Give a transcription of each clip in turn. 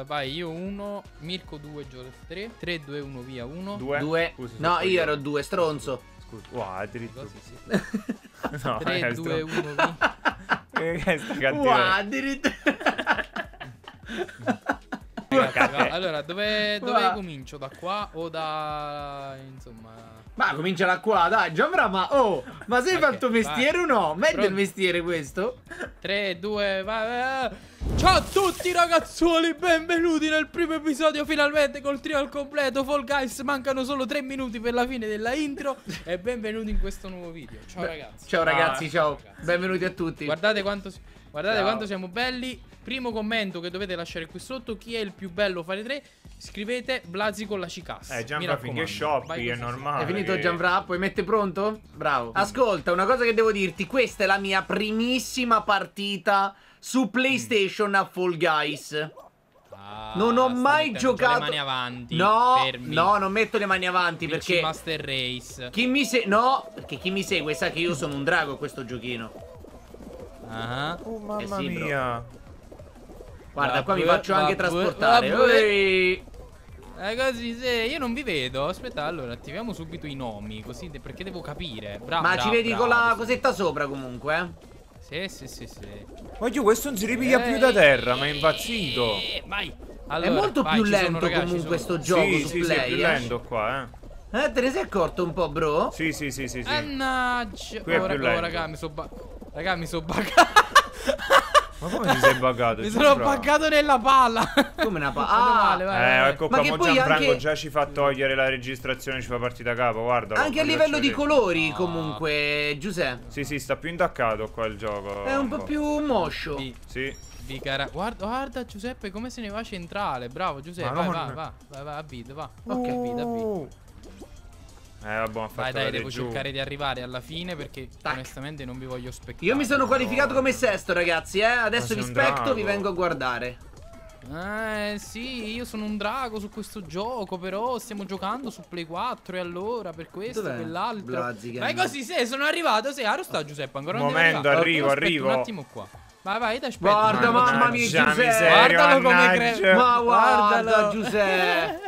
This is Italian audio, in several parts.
Vai, io 1, Mirko 2, Joseph 3. 3, 2, 1, via 1. 2. Scusi, No, sono io ero 2, stronzo. Scusa. Wow, addirittura. Così, sì. No, 3, 2, 1, via. Che è sta Wow, cattiveria? addirittura. Ragazzi, allora, dove Wow. comincio? Da qua o da... insomma... Ma comincia da qua, dai, Gianfra, ma sei Ok, fatto mestiere o no? Ma è del Pronto? mestiere questo? 3, 2, vai. Ciao a tutti ragazzuoli, benvenuti nel primo episodio finalmente col trio al completo Fall Guys. Mancano solo 3 minuti per la fine della intro e benvenuti in questo nuovo video. Ciao ragazzi. Ciao ragazzi, ciao. ragazzi. Benvenuti a tutti. Guardate quanto Ciao. quanto siamo belli. Primo commento che dovete lasciare qui sotto: chi è il più bello fare 3? Scrivete Blasi con la Cicassa. Gianfra, finché shoppi Vai è così. normale. Hai finito che- Gianfra? Puoi mettere pronto? Bravo. Ascolta, una cosa che devo dirti, questa è la mia primissima partita su PlayStation a Fall Guys. Ah, Non ho sta mai mettendo già giocato. le mani avanti. No, fermi. no, non metto le mani avanti Vinci perché Master Race. chi mi segue. No, perché chi mi segue sa che io sono un drago a questo giochino. Ah. Oh mamma sì, bro. mia. Guarda, qua mi Vabbè, faccio anche vabbè, trasportare. vabbè. Ehi. Così se io non vi vedo. Aspetta, allora attiviamo subito i nomi. Così perché devo capire. Bravo. Ma ci vedi con la bravo, cosetta sopra comunque, sì. Sì. Ma io questo non si ripiglia più da terra, ma è impazzito. Vai. È Allora, molto vai, più ci sono, lento ragazzi, comunque ci sono. sto gioco Sì, su sì, sì, è Play, più lento qua, Te ne sei accorto un po', bro? Sì, sì. Mannaggia. Qui è più lento. Raga, mi sono buggato. Ma come ti sei buggato? Mi sono buggato nella palla. Come una Vado Ah, male, vai. Ecco Ma qua, che mo poi Gianfranco anche- già ci fa togliere la registrazione, ci fa partita a capo, guarda. anche a livello di colori No. comunque, Giuseppe. Sì, sta più intaccato qua il gioco. È un po' più moscio. Sì. Guarda Giuseppe come se ne va centrale. Bravo Giuseppe. Vai, Madonna. vai, a bid, va. Ok. A bid. Vabbè, ha fatto Dai, la devo giù. cercare di arrivare alla fine perché Tac. onestamente non vi voglio specchiare. Io mi sono qualificato come sesto, ragazzi, Adesso sei vi un specto, drago. vi vengo a guardare. Sì, io sono un drago su questo gioco, però stiamo giocando su Play 4 e allora per questo, Dov'è? quell'altro. Blaziken. Vai così, sono arrivato, Aro sta Giuseppe, ancora non Momento, deve arrivare. arrivo, Aspetta arrivo. un attimo qua. Vai, ti aspetto. Guarda, mamma mia, Mannaggia, Giuseppe. miseria, Guardalo come mannaggia. Ma guarda, Guardalo. Giuseppe.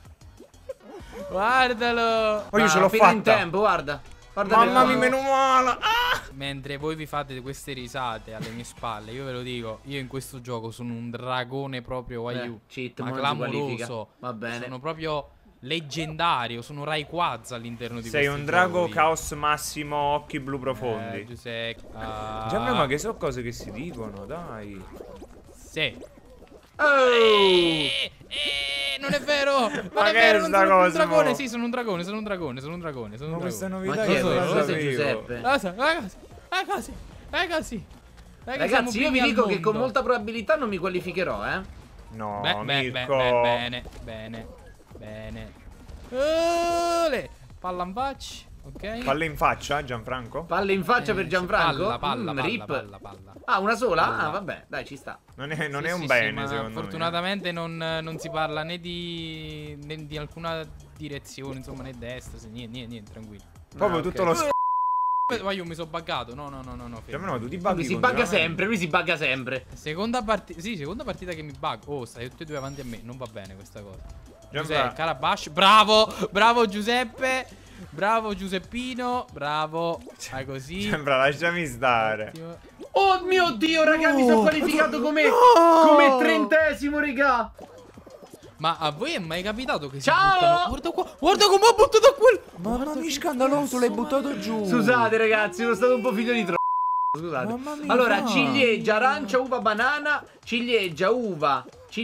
Guardalo. Oh, io ce l'ho Fino in fatta. tempo, guarda. Guarda Mamma che mia, fa. meno male. Mentre voi vi fate queste risate alle mie spalle, io ve lo dico, io in questo gioco sono un dragone proprio, Wayu. cheat, Ma mo non si qualifica. clamoroso. Va bene. Sono proprio leggendario, sono Rayquaza all'interno di Sei questo un drago gioco, io. caos massimo, occhi blu profondi. Giuseppe. Già, ma che sono cose che si dicono, dai. Sì. Oh! Non è vero! Non Ma è che vero, è non sta sono un cosa, dragone, mo? sì, sono un dragone, sono un dragone, sono un dragone, sono Ma un questa dragone. novità Ma chi è io non la questo? Questo è sapevo. Giuseppe. Ragazzi. Ragazzi, io vi dico che con molta probabilità non mi qualificherò, No, Mirko. Mirko. Bene. Ole! Palla in faccia, ok? Palle in faccia, Gianfranco? Palle in faccia per Gianfranco? Palla, Rip. palla. Ah, una sola? Palla. Ah, vabbè, dai, ci sta. Non è Sì, un sì, bene, ma secondo me. fortunatamente non si parla né di alcuna direzione, insomma, né destra, niente, tranquillo. Proprio Ah, tutto ok. lo Ma io mi sono buggato. No. Cioè, no, tu ti Lui buggi si bugga continuamente. sempre, lui si bugga sempre. Seconda partita che mi bug. Oh, stai tutti e due avanti a me. Non va bene questa cosa. Gianfra. Giuseppe, Calabash. Bravo Giuseppe. Bravo Giuseppino. Bravo. Fai così. Gianfra, lasciami stare. Ottimo. Oh mio Dio, raga, mi sono qualificato come 30esimo, raga. Ma a voi è mai capitato che si Ciao! buttano? Guarda qua. Guarda come ho buttato quel. Mamma mia, scandaloso, l'hai buttato giù. Scusate, ragazzi, sono stato un po' figlio di troppo. Scusate. Mamma mia, Allora, va. ciliegia, arancia, uva, banana. Ciliegia, uva.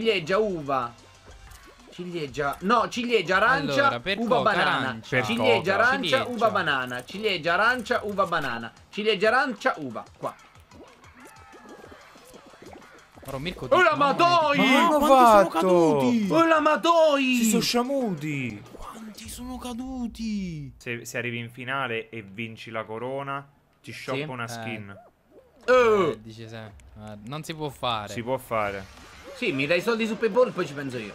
No, ciliegia, arancia, Allora, per uva, coca, banana. arancia. Ciliegia, Per arancia, coca. uva, banana. Ciliegia, arancia, uva, banana. Ciliegia, arancia, uva. Qua. Però Mirko. Oh la mamma mia, Matoi! Ma hanno quanti sono fatto? caduti? Oh la Matoi! Si sono sciamuti. Quanti sono caduti? Se arrivi in finale e vinci la corona, ti shoppa Sì. una skin. Dice sempre. Non si può fare. Si può fare. Sì, mi dai i soldi su PayPal, poi ci penso io.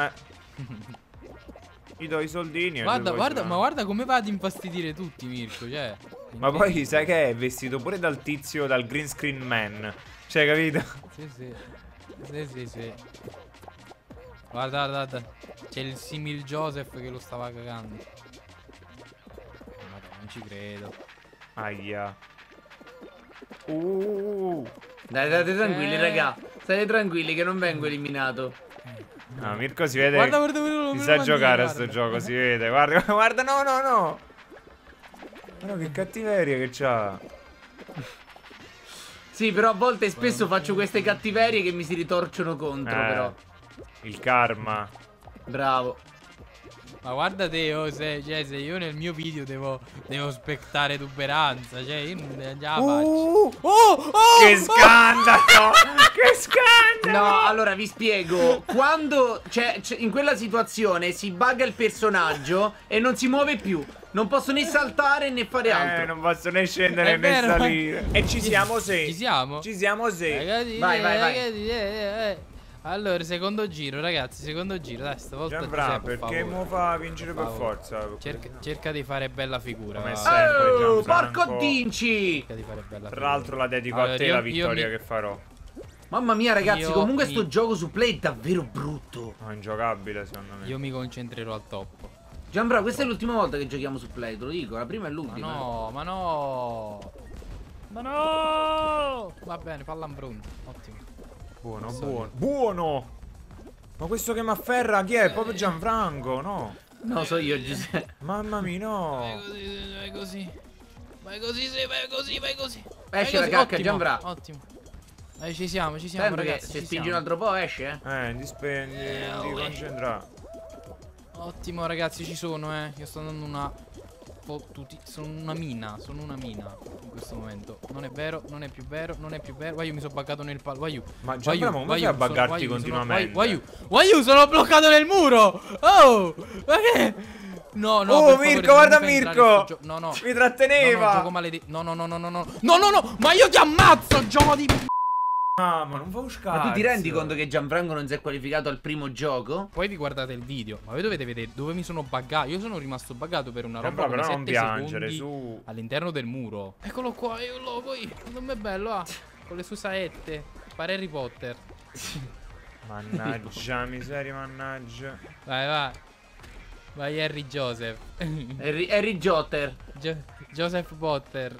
Gli do i soldini e Guarda, lui poi si va. ma guarda come va ad infastidire tutti, Mirko. Cioè. Ma poi sai che è vestito pure dal tizio, dal green screen man. Cioè, capito? Sì. Guarda, guarda. C'è il simil Joseph che lo stava cagando. Madonna, non ci credo. Aia. Dai, state tranquilli, raga. State tranquilli che non vengo eliminato. No, Mirko si vede. Guarda, guarda, guarda, Si me sa lo giocare a mandi, sto guarda. gioco, si vede. Guarda, guarda, no, no, no. Guarda che cattiveria che c'ha. Sì, però a volte spesso faccio queste cattiverie che mi si ritorcono contro, però. Il karma. Bravo. Ma guarda te, oh, se io nel mio video devo aspettare tuberanza, cioè io non già la faccio. Oh, Che scandalo! Che scandalo! No, allora vi spiego. Quando in quella situazione si bugga il personaggio e non si muove più. Non posso né saltare né fare altro. Non posso né scendere È né vero, salire. E ci siamo se. Ci siamo? Ci siamo se. Ragazzi, Vai, vai, vai. ragazzi. Allora, secondo giro, ragazzi, secondo giro. Dai, stavolta Gianfra, Giuseppe, per perché favore. mo fa vincere per favore. forza? Cerca di fare bella figura. Come va. sempre. Oh, Gianfranco. porco Dinci! Cerca di fare bella Tra figura. l'altro la dedico Allora, a te io- la io vittoria mi- che farò. Mamma mia, ragazzi, Io comunque mi- sto gioco su Play è davvero brutto. No, ingiocabile secondo me. Io mi concentrerò al top. Gianbra, questa è l'ultima volta che giochiamo su Play, te lo dico. La prima e Ma l'ultima. no, ma no. Ma no. Va bene, palla in pronto. Ottimo. Buono, So buono. Buono! Ma questo che mi afferra chi è? Proprio Gianfranco, no? No, so io, Giuseppe. Mamma mia, no. Vai così. Vai così, sì, vai così, vai così. Esce Vai la così. cacca, Ottimo, Gianbra. Ottimo. Ci siamo, Sempre che ragazzi. se ci spingi un siamo. altro po' esce, Ti concentrare. Ottimo, ragazzi, ci sono, Io sto andando una sono una mina, in questo momento. Non è vero, non è più vero, non è più vero. Vai, io mi sono buggato nel palo. Vai, Ma Gianfranco, come fai a buggarti continuamente? Vai, sono bloccato nel muro. Oh, ma che? No, no, Oh, per favore, Mirko, non guarda mi fai entrare Mirko. in sto no, no. Mi tratteneva. No, gioco maledetto. No, no, no, no, no, no. No, no, no, ma io ti ammazzo, gioco di Ah, ma non fa un scherzo. Ma tu ti rendi conto che Gianfranco non si è qualificato al primo gioco? Poi vi guardate il video, ma voi dovete vedere dove mi sono buggato. Io sono rimasto buggato per una roba Gianfranco, come però 7 non piangere, secondi su. all'interno del muro. Eccolo qua, io lo poi, non è bello, con le sue saette. Pare Harry Potter. Mannaggia, miseria, mannaggia. Vai, vai. Vai Harry Joseph. Harry Jotter. Joseph Potter.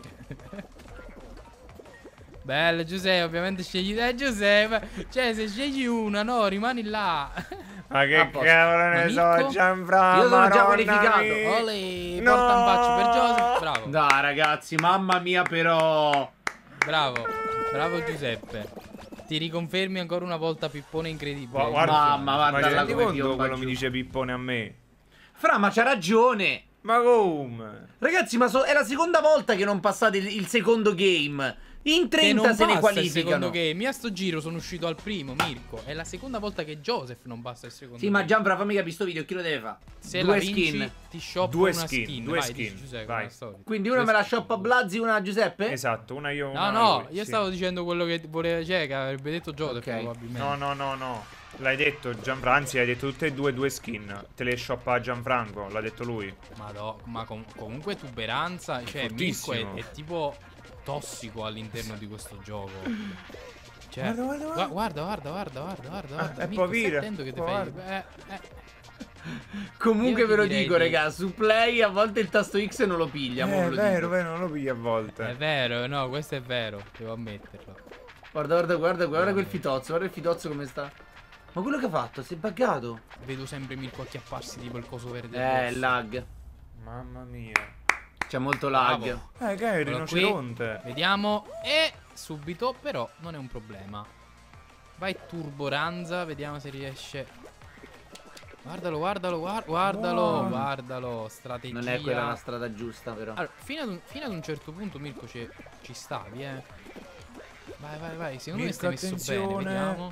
Bello Giuseppe, ovviamente scegli te Giuseppe. Cioè se scegli una, no, rimani là. Ma che A posto. cavolo ne Ma Mirko? so, Gianfranco. Io sono già Madonna qualificato. mia. Ole, No. porta un bacio per Joseph. Bravo. Dai ragazzi, mamma mia però. Bravo, bravo Giuseppe. Ti riconfermi ancora una volta Pippone incredibile. Guarda, Mamma, ma guarda ti là rendi come conto piomba quello giù. mi dice Pippone a me? Fra, ma c'ha ragione. Ma come? Ragazzi, ma è la seconda volta che non passate il secondo game. In Che 30 non se ne passa il secondo qualificano. game. Io a sto giro sono uscito al primo, Mirko. È la seconda volta che Joseph non passa il secondo Sì, ma game. Gianfra, fammi capire sto video, chi lo deve fare? Se Due la vinci, skin. ti shoppo Due una skin, skin. due Vai, skin. dici, Giuseppe, Vai. come al solito. Quindi una Due me la skin. shoppa Blazzi, una Giuseppe? Esatto, una io, No, una no, lui, io sì. stavo dicendo quello che voleva, cioè, che avrebbe detto Joseph Ok. probabilmente. No, no, no, no. L'hai detto Gianfranco, anzi hai detto tutte e due skin. Te le shoppa Gianfranco, l'ha detto lui. Ma comunque tuberanza, cioè Mirko Fortissimo. è tipo tossico all'interno di questo gioco. Cioè, Guarda, guarda, è Mirko, povera, stai attento che ti fai. guarda. Comunque Io ve lo ti direi dico, di- raga, su Play a volte il tasto X non lo piglia. mo ve lo dico. vero, non lo pigli a È volte. vero, no, questo è vero, devo ammetterlo. Guarda quel fitozzo, guarda il fitozzo come sta. Ma quello che ha fatto, si è buggato. Vedo sempre Mirko acchiapparsi tipo il coso verde. addosso. Lag. Mamma mia. C'è molto lag. Bravo. Che è il Eccolo qui. rinoceronte. Vediamo. E subito, però, non è un problema. Vai Turboranza, vediamo se riesce. Guardalo, Buono. guardalo. Strategia. Non è quella la strada giusta, però. Allora, fino ad un certo punto, Mirko, ci stavi, Vai. Secondo me Mirko, stai messo bene, attenzione. vediamo.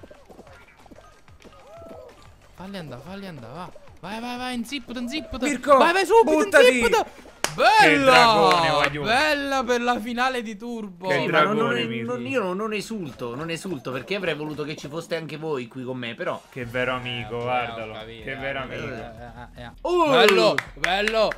Falli andare, va. Vai, inzippata. Mirko, vai subito, buttati. inzippata. Che dragone, Bella! voglio. Bella per la finale di Turbo. Che Sì, ma dragone, Mirko. io non esulto perché avrei voluto che ci foste anche voi qui con me, però. Che vero amico, Ok, guardalo. ho capito, Che vero amico. Oh! Bello.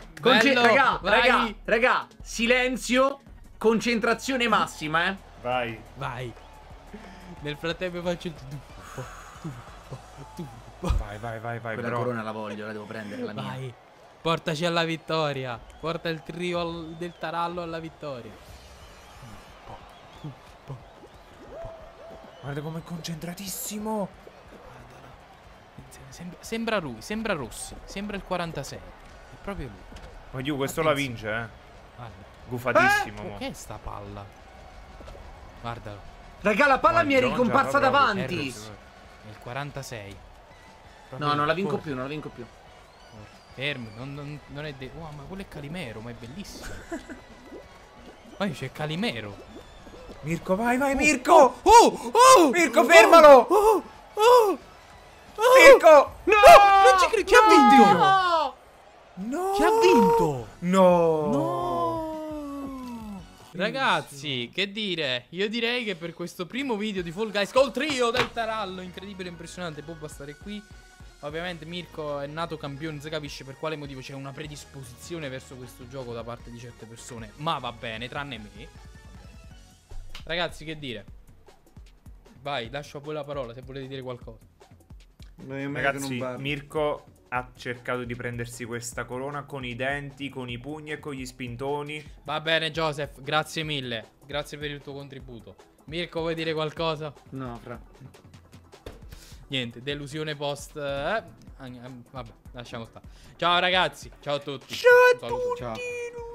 Raga, silenzio, concentrazione massima, Vai. Vai. Nel frattempo faccio il Vai, Quella bro. corona la voglio, la devo prendere, la mia. Vai. Portaci alla vittoria. Porta il trio del tarallo alla vittoria. Guarda com'è concentratissimo. Sembra lui, sembra Rossi, sembra il 46. È proprio lui. Oddio, questo la vince, Guarda. Gufatissimo, mo. Che è sta palla? Guardalo. Raga, la palla mi è Giongia, ricomparsa proprio davanti. È il 46. No, non la vinco più, non la vinco più. Fermo, non è wow, ma quello è Calimero, ma è bellissimo. Poi c'è Calimero. Mirko, vai, Mirko! Oh! Mirko, fermalo! Mirko! No! Non ci credo, chi ha vinto? No! No! Chi ha vinto? No! Ragazzi, che dire? Io direi che per questo primo video di Fall Guys col trio del tarallo incredibile e impressionante può bastare qui. Ovviamente Mirko è nato campione, non si capisce per quale motivo c'è una predisposizione verso questo gioco da parte di certe persone, ma va bene, tranne me. Ragazzi, che dire? Vai, lascio a voi la parola se volete dire qualcosa. Ragazzi, Mirko ha cercato di prendersi questa corona con i denti, con i pugni e con gli spintoni. Va bene, Joseph, grazie mille. Grazie per il tuo contributo. Mirko, vuoi dire qualcosa? No, fra. Niente, delusione post. Vabbè, lasciamo stare. Ciao ragazzi, ciao a tutti. Ciao a Un saluto. tutti!